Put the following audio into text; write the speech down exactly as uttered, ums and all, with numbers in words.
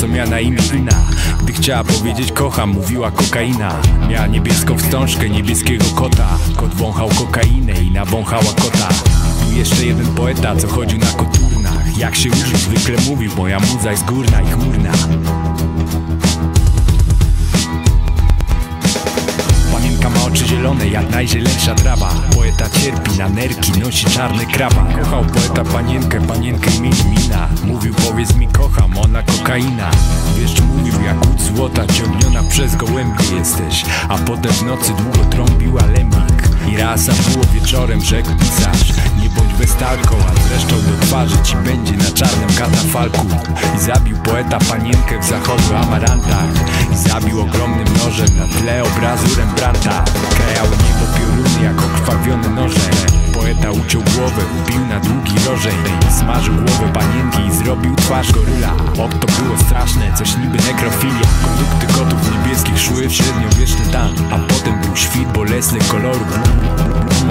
co miała na imię Ina. Gdy chciała powiedzieć kocham, mówiła kokaina. Miała niebieską wstążkę, niebieskiego kota. Kot wąchał kokainę i nawąchała kota. Był jeszcze jeden poeta, co chodził na koturnach. Jak się użyć, zwykle mówił, moja muza jest górna i chmurna. Panienka ma oczy zielone jak najzieleńsza trawa. Poeta cierpi na nerki, nosi czarne krawa. Kochał poeta panienkę, panienkę imieniem Mina. Mówił powiedz mi kocham, ona kokaina. Wiesz mówił jak łódź złota ciągniona przez gołębie jesteś. A potem w nocy długo trąbiła lembik. I raz a było wieczorem rzekł pisarz nie bądź westalką, a zresztą do twarzy ci będzie na czarnym katafalku. I zabił poeta panienkę w zachodu amarantach. I zabił ogromnym nożem na tle obrazu Rembrandta. Krajały niebo pioruny jak okrwawione noże. Poeta uciął głowę, wbił na długi rożej. Smażył głowę panienki i zrobił twarz goryla. Och, to było straszne, coś niby nekrofilia. Kondukty kotów niebieskich szły w średniowieczny dan. A potem był świt bolesny koloru.